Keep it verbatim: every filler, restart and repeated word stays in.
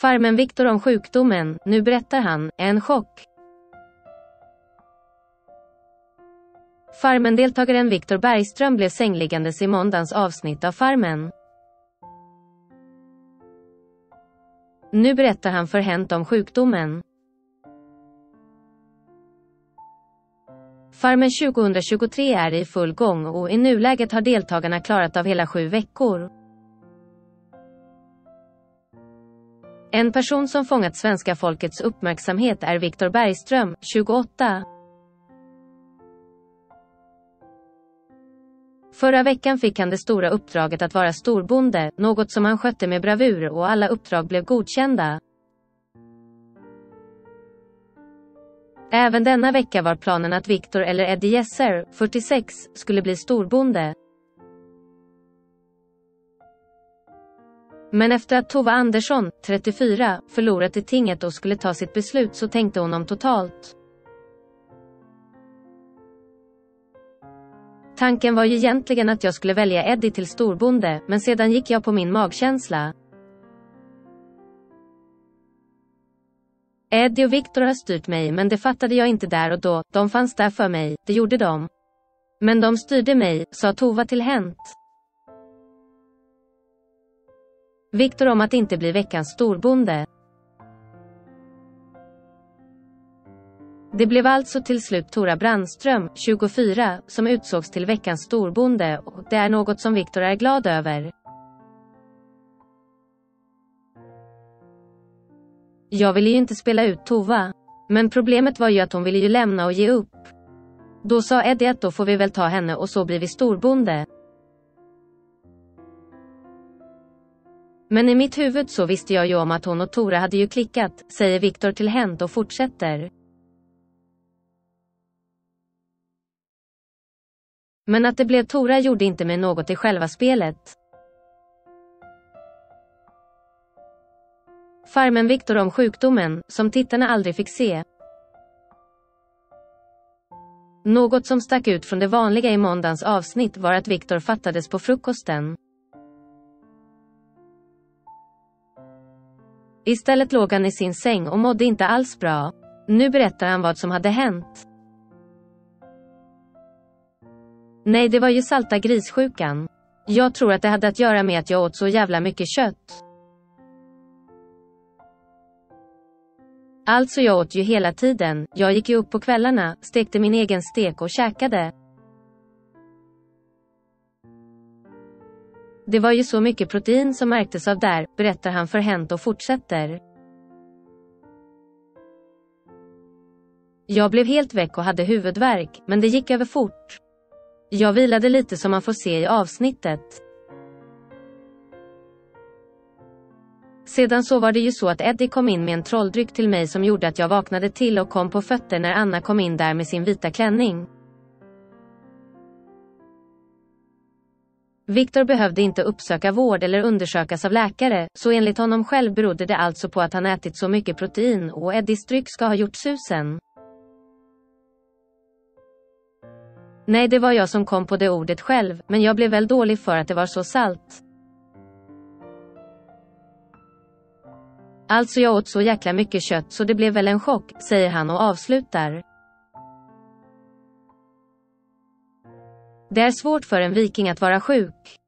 Farmen Viktor om sjukdomen, nu berättar han, är en chock. Farmen-deltagaren Viktor Bergström blev sängliggandes i måndagens avsnitt av Farmen. Nu berättar han för Hänt om sjukdomen. Farmen tjugohundratjugotre är i full gång och i nuläget har deltagarna klarat av hela sju veckor. En person som fångat svenska folkets uppmärksamhet är Viktor Bergström, tjugoåtta. Förra veckan fick han det stora uppdraget att vara storbonde, något som han skötte med bravur och alla uppdrag blev godkända. Även denna vecka var planen att Viktor eller Eddie Jesser, fyrtiosex, skulle bli storbonde. Men efter att Tova Andersson, trettiofyra, förlorat i tinget och skulle ta sitt beslut så tänkte hon om totalt. Tanken var ju egentligen att jag skulle välja Eddie till storbonde, men sedan gick jag på min magkänsla. Eddie och Viktor har styrt mig, men det fattade jag inte där och då, de fanns där för mig, det gjorde de. Men de styrde mig, sa Tova till Hänt. Viktor om att inte bli veckans storbonde. Det blev alltså till slut Tora Brandström, tjugofyra, som utsågs till veckans storbonde och det är något som Viktor är glad över. Jag ville ju inte spela ut Tova. Men problemet var ju att hon ville ju lämna och ge upp. Då sa Eddie att då får vi väl ta henne och så blir vi storbonde. Men i mitt huvud så visste jag ju om att hon och Tora hade ju klickat, säger Viktor till Hänt och fortsätter. Men att det blev Tora gjorde inte mig något i själva spelet. Farmen Viktor om sjukdomen, som tittarna aldrig fick se. Något som stack ut från det vanliga i måndagens avsnitt var att Viktor fattades på frukosten. Istället låg han i sin säng och mådde inte alls bra. Nu berättar han vad som hade hänt. Nej, det var ju salta grissjukan. Jag tror att det hade att göra med att jag åt så jävla mycket kött. Alltså jag åt ju hela tiden, jag gick ju upp på kvällarna, stekte min egen stek och käkade. Det var ju så mycket protein som märktes av där, berättar han för Hänt och fortsätter. Jag blev helt väck och hade huvudvärk, men det gick över fort. Jag vilade lite som man får se i avsnittet. Sedan så var det ju så att Eddie kom in med en trolldryck till mig som gjorde att jag vaknade till och kom på fötter när Anna kom in där med sin vita klänning. Viktor behövde inte uppsöka vård eller undersökas av läkare, så enligt honom själv berodde det alltså på att han ätit så mycket protein och Eddies dryck ska ha gjort susen. Nej, det var jag som kom på det ordet själv, men jag blev väl dålig för att det var så salt. Alltså jag åt så jäkla mycket kött så det blev väl en chock, säger han och avslutar. Det är svårt för en viking att vara sjuk.